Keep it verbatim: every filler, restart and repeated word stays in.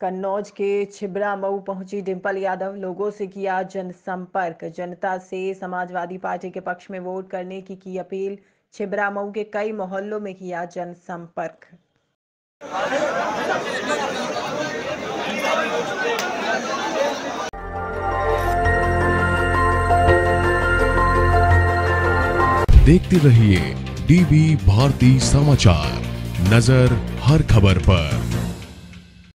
कन्नौज के छिबरा मऊ पहुंची डिंपल यादव। लोगों से किया जनसंपर्क। जनता से समाजवादी पार्टी के पक्ष में वोट करने की की अपील। छिबरा मऊ के कई मोहल्लों में किया जनसंपर्क। देखते रहिए डीवी भारती समाचार, नजर हर खबर पर।